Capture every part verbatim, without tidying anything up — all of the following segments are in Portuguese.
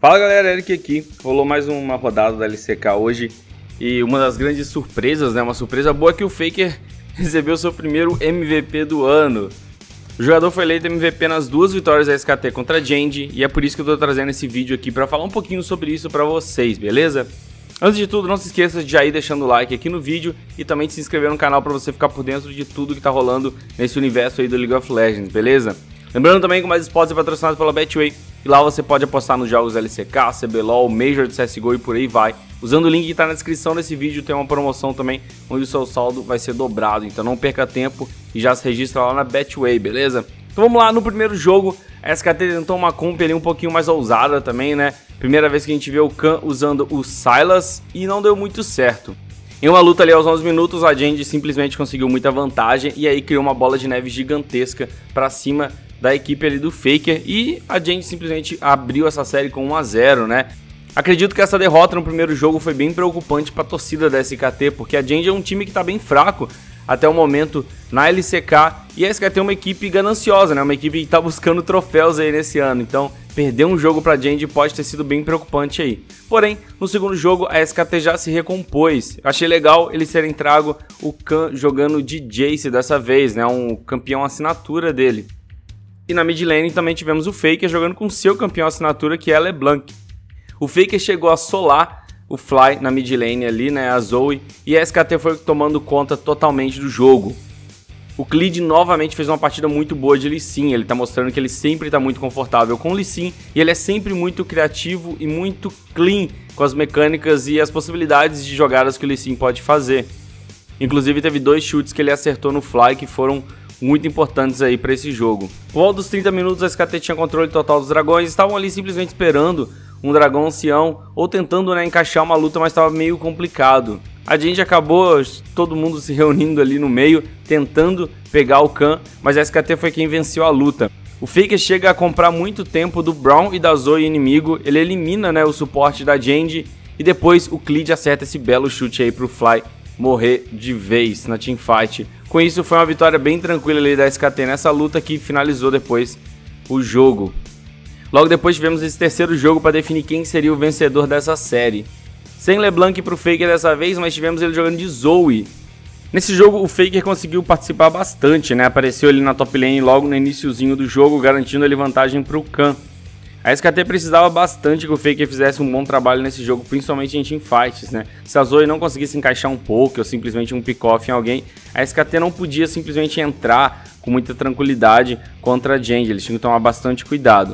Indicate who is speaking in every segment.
Speaker 1: Fala galera, Eric aqui. Rolou mais uma rodada da L C K hoje e uma das grandes surpresas, né, uma surpresa boa é que o Faker recebeu seu primeiro M V P do ano. O jogador foi eleito M V P nas duas vitórias da S K T contra a Genji e é por isso que eu tô trazendo esse vídeo aqui para falar um pouquinho sobre isso para vocês, beleza? Antes de tudo, não se esqueça de já ir deixando o like aqui no vídeo e também de se inscrever no canal para você ficar por dentro de tudo que tá rolando nesse universo aí do League of Legends, beleza? Lembrando também que o Mais Esportes é patrocinado pela Betway e lá você pode apostar nos jogos L C K, C B L O L, Major de C S G O e por aí vai. Usando o link que está na descrição desse vídeo tem uma promoção também onde o seu saldo vai ser dobrado, então não perca tempo e já se registra lá na Betway, beleza? Então vamos lá, no primeiro jogo a S K T tentou uma comp ali um pouquinho mais ousada também, né? Primeira vez que a gente vê o Khan usando o Sylas e não deu muito certo. Em uma luta ali aos onze minutos, a Genji simplesmente conseguiu muita vantagem e aí criou uma bola de neve gigantesca para cima da equipe ali do Faker e a Genji simplesmente abriu essa série com um a zero, né? Acredito que essa derrota no primeiro jogo foi bem preocupante para a torcida da S K T, porque a Genji é um time que está bem fraco até o momento na L C K e a S K T é uma equipe gananciosa, né? Uma equipe que está buscando troféus aí nesse ano, então perder um jogo para a Genji pode ter sido bem preocupante aí. Porém, no segundo jogo a S K T já se recompôs. Achei legal eles terem trago o Khan jogando de Jace dessa vez, né? Um campeão assinatura dele. E na mid lane também tivemos o Faker jogando com seu campeão assinatura, que é a LeBlanc. O Faker chegou a solar o Fly na mid lane ali, né, a Zoe, e a S K T foi tomando conta totalmente do jogo. O Clid novamente fez uma partida muito boa de Lee Sin, ele tá mostrando que ele sempre tá muito confortável com o Lee Sin, e ele é sempre muito criativo e muito clean com as mecânicas e as possibilidades de jogadas que o Lee Sin pode fazer. Inclusive teve dois chutes que ele acertou no Fly que foram muito importantes aí para esse jogo. Por volta dos trinta minutos a S K T tinha controle total dos dragões, estavam ali simplesmente esperando um dragão ancião ou tentando, né, encaixar uma luta, mas estava meio complicado. A gente acabou todo mundo se reunindo ali no meio, tentando pegar o Khan, mas a S K T foi quem venceu a luta. O Faker chega a comprar muito tempo do Braum e da Zoe inimigo, ele elimina, né, o suporte da Genji e depois o Clid acerta esse belo chute aí pro Fly morrer de vez na teamfight. Com isso foi uma vitória bem tranquila ali da S K T nessa luta que finalizou depois o jogo. Logo depois tivemos esse terceiro jogo para definir quem seria o vencedor dessa série. Sem LeBlanc para o Faker dessa vez, mas tivemos ele jogando de Zoe. Nesse jogo o Faker conseguiu participar bastante, né? Apareceu ali na top lane logo no iniciozinho do jogo, garantindo ali vantagem para o Khan. A S K T precisava bastante que o Faker fizesse um bom trabalho nesse jogo, principalmente em teamfights, né? Se a Zoe não conseguisse encaixar um pouco ou simplesmente um pick-off em alguém, a S K T não podia simplesmente entrar com muita tranquilidade contra a Genji, eles tinham que tomar bastante cuidado.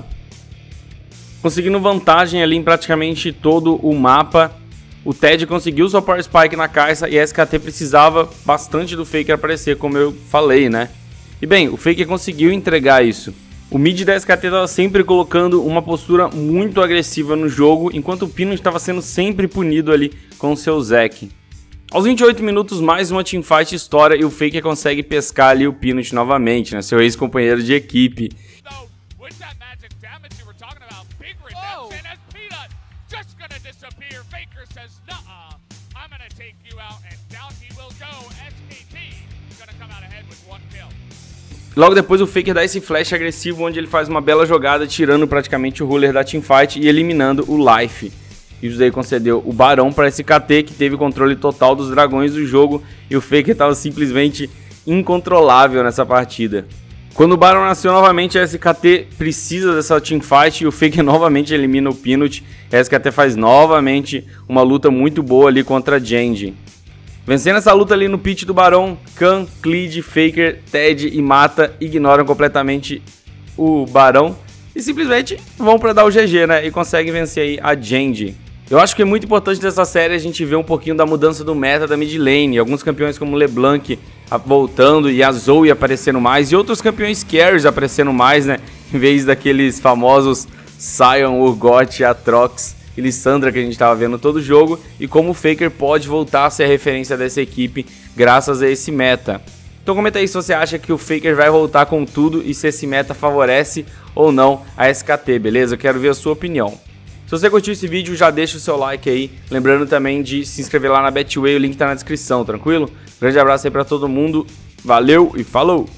Speaker 1: Conseguindo vantagem ali em praticamente todo o mapa, o Ted conseguiu sua Power Spike na caixa e a S K T precisava bastante do Faker aparecer, como eu falei, né? E bem, o Faker conseguiu entregar isso. O mid da S K T estava sempre colocando uma postura muito agressiva no jogo, enquanto o Peanut estava sendo sempre punido ali com o seu Zac. Aos vinte e oito minutos, mais uma teamfight estoura e o Faker consegue pescar ali o Peanut novamente, né, seu ex-companheiro de equipe. Logo depois o Faker dá esse flash agressivo onde ele faz uma bela jogada tirando praticamente o ruler da teamfight e eliminando o Life. Isso daí concedeu o Barão para a S K T, que teve controle total dos dragões do jogo e o Faker estava simplesmente incontrolável nessa partida. Quando o Barão nasceu novamente, a S K T precisa dessa teamfight e o Faker novamente elimina o Peanut. A S K T faz novamente uma luta muito boa ali contra a Genji. Vencendo essa luta ali no pitch do Barão, Khan, Clid, Faker, Ted e Mata ignoram completamente o Barão e simplesmente vão para dar o G G, né? E conseguem vencer aí a Genji. Eu acho que é muito importante dessa série a gente ver um pouquinho da mudança do meta da mid lane. Alguns campeões como LeBlanc voltando e a Zoe aparecendo mais e outros campeões carries aparecendo mais, né? Em vez daqueles famosos Sion, Urgot, Atrox e Lissandra que a gente estava vendo todo o jogo, e como o Faker pode voltar a ser a referência dessa equipe graças a esse meta. Então comenta aí se você acha que o Faker vai voltar com tudo e se esse meta favorece ou não a S K T, beleza? Eu quero ver a sua opinião. Se você curtiu esse vídeo, já deixa o seu like aí, lembrando também de se inscrever lá na Betway, o link tá na descrição, tranquilo? Grande abraço aí pra todo mundo, valeu e falou!